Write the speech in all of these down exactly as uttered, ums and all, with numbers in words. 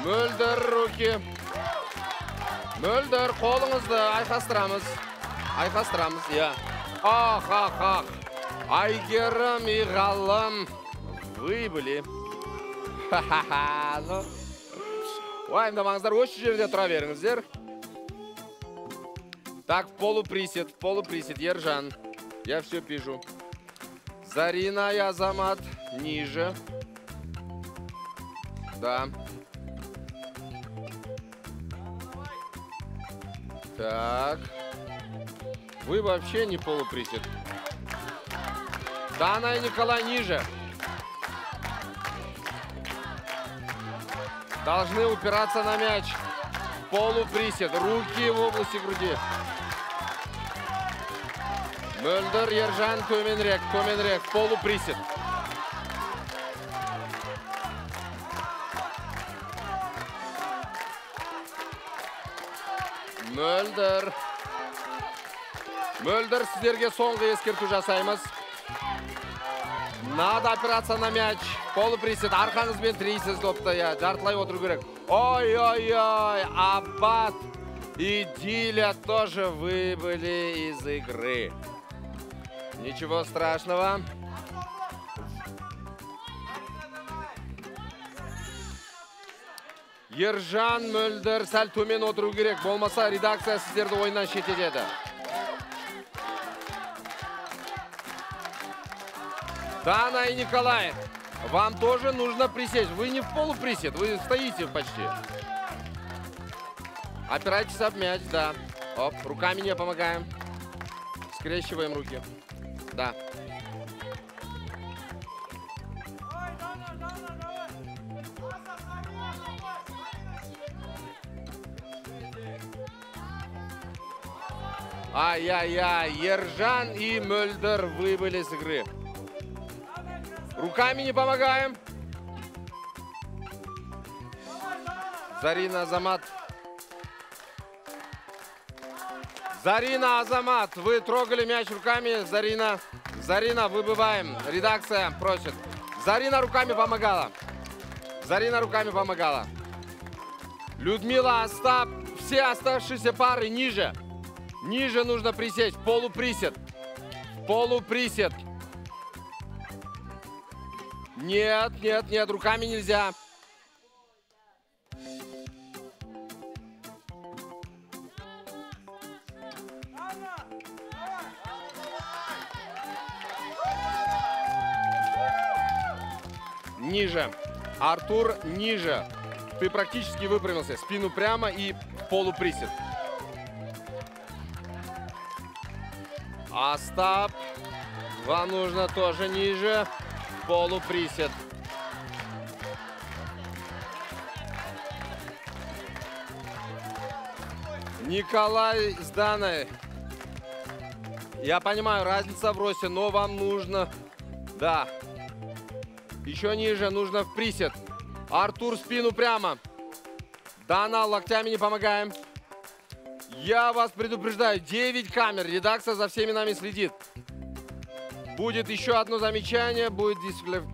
Мөлдір руки. Мөлдір қолыңызды айқастырамыз. Айқастырамыз, иә. Ах, ах, ах. Айгерім, иғалым. Вы были. Ха-ха-ха. Уайымдамаңыздар, осы жерде тұра беріңіздер. Так, в полуприсед, в полуприсед. Ержан, я все пишу. Зарина и Азамат ниже. Да. Так. Вы вообще не полуприсед. Дана и Николай ниже. Должны упираться на мяч. Полуприсед. Руки в области груди. Мөлдір, Ержан, төменірек, төменірек. Полуприсед. Мөлдір. Мөлдір, сіздерге соңғы ескерту жасаймыз. Надо опираться на мяч. Полуприсед. Арқаңызбен тірейсіз допты. Жартылай отыру керек. Ой-ой-ой. Аббат и Диля тоже выбыли из игры. Ничего страшного. Ержан, Мөлдір, сәл төмен отыру керек. Болмаса редакция сіздерді ойыннан шеттетеді. Дана и Николай, вам тоже нужно присесть. Вы не в полуприсед, вы стоите почти. Опирайтесь об мяч, да. Оп, руками не помогаем. Скрещиваем руки. Да. Ай-яй-яй, Ержан и Мөлдір выбыли с игры. Руками не помогаем. Зарина, Азамат. Зарина, Азамат, вы трогали мяч руками. Зарина, Зарина, выбываем. Редакция просит. Зарина руками помогала. Зарина руками помогала. Людмила, Остап, все оставшиеся пары ниже. Ниже нужно присесть. Полуприсед. Полуприсед. Нет, нет, нет, руками нельзя. Ниже. Артур, ниже. Ты практически выпрямился. Спину прямо и полуприсед. Остап. Вам нужно тоже ниже. Полуприсед. Николай с Даной. Я понимаю, разница в росте, но вам нужно... Да. Еще ниже, нужно в присед. Артур, спину прямо. Дана, локтями не помогаем. Я вас предупреждаю, девять камер. Редакция за всеми нами следит. Будет еще одно замечание, будет дисциплина.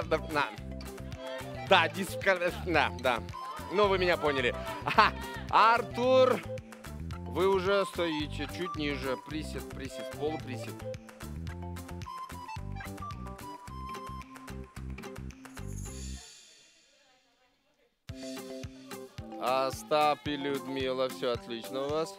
Да, дисциплина. Да. Ну, вы меня поняли. Ага. Артур, вы уже стоите чуть ниже. Присед, присед, полуприсед. Остап и Людмила, все отлично у вас.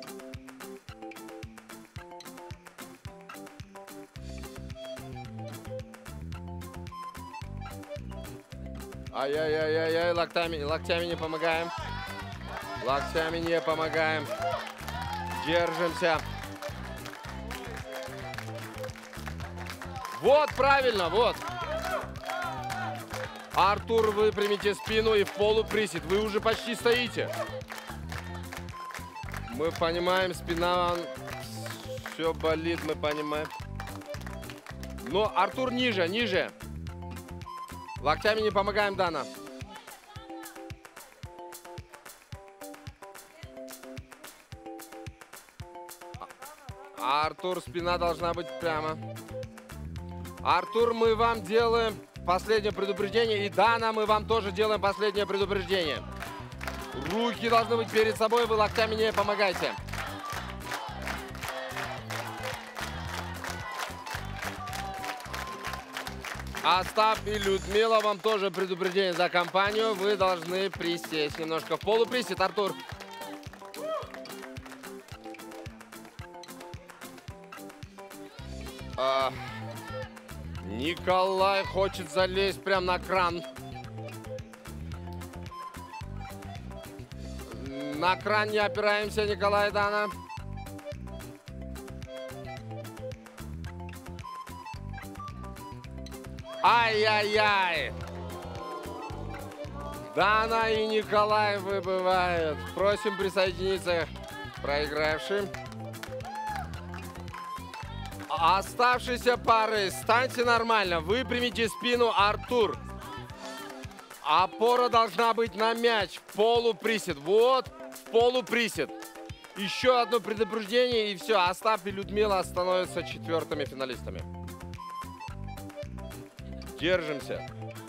Ай-яй-яй-яй-яй, локтями, локтями не помогаем. Локтями не помогаем. Держимся. Вот, правильно, вот. Артур, выпрямите спину и в полуприсед. Вы уже почти стоите. Мы понимаем, спина все болит, мы понимаем. Но Артур ниже, ниже. Локтями не помогаем, Дана. Артур, спина должна быть прямо. Артур, мы вам делаем последнее предупреждение. И Дана, мы вам тоже делаем последнее предупреждение. Руки должны быть перед собой, вы локтями не помогайте. Остап и Людмила, вам тоже предупреждение за компанию. Вы должны присесть немножко в полуприсед, Артур. А, Николай хочет залезть прямо на кран. На кран не опираемся, Николай и Дана. Ай-яй-яй. Дана и Николай выбывают. Просим присоединиться к проигравшим. Оставшиеся пары, станьте нормально, выпрямите спину, Артур. Опора должна быть на мяч, полуприсед. Вот, полуприсед. Еще одно предупреждение, и все. Остап и Людмила становятся четвертыми финалистами. Держимся.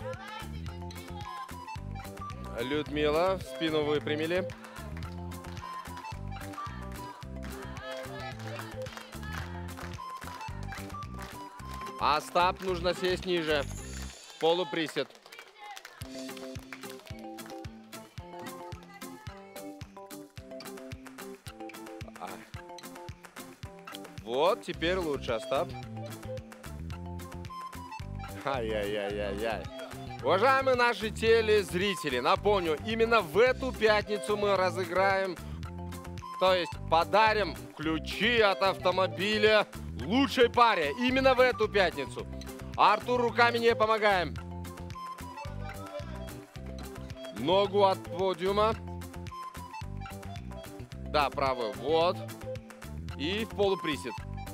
Людмила, спину выпрямили. Остап, нужно сесть ниже. Полуприсед. Вот, теперь лучше, Остап. Ай-яй-яй-яй-яй. Уважаемые наши телезрители, напомню, именно в эту пятницу мы разыграем, то есть подарим ключи от автомобиля лучшей паре. Именно в эту пятницу. Артур, руками не помогаем. Ногу от подиума. Да, правую. Вот. И в полуприсед.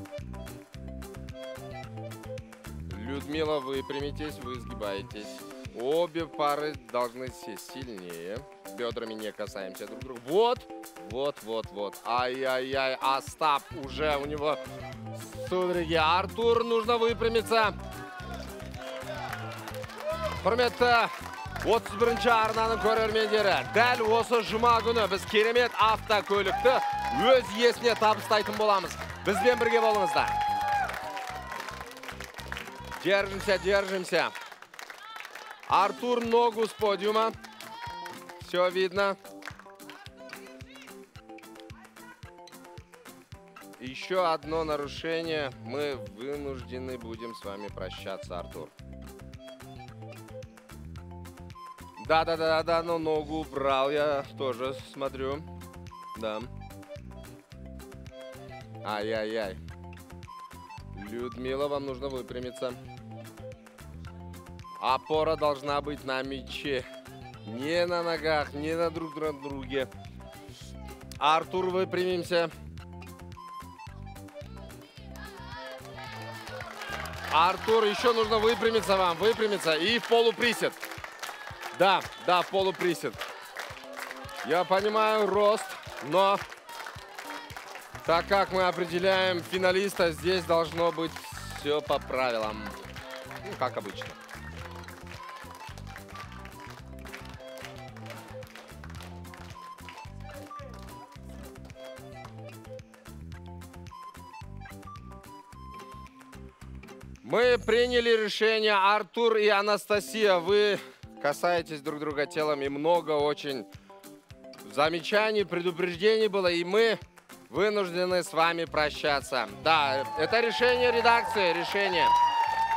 Людмила, выпрямитесь, вы сгибаетесь. Обе пары должны сесть сильнее. Бедрами не касаемся друг друга. Вот, вот, вот, вот. Ай-яй-яй, Остап уже у него судороги. Артур, нужно выпрямиться. Құрметті отыз бірінші арнаның көрермендері, дәл осы жұма күні біз керемет автокөлікті өз иесіне табыстайтын боламыз. Бізбен бірге болыңыздар. Держимся, держимся. Артур, ногу с подиума. Все видно. Еще одно нарушение. Мы вынуждены будем с вами прощаться, Артур. Да-да-да-да, но ногу убрал, я тоже смотрю. Да. Ай-яй-яй. Людмила, вам нужно выпрямиться. Опора должна быть на мяче. Не на ногах, не на друг на друге. Артур, выпрямимся. Артур, еще нужно выпрямиться вам, выпрямиться и в полуприсед. Да, да, полуприсед. Я понимаю рост, но так как мы определяем финалиста, здесь должно быть все по правилам. Ну, как обычно. Мы приняли решение, Артур и Анастасия, вы касаетесь друг друга телом, и много очень замечаний, предупреждений было, и мы вынуждены с вами прощаться. Да, это решение редакции, решение.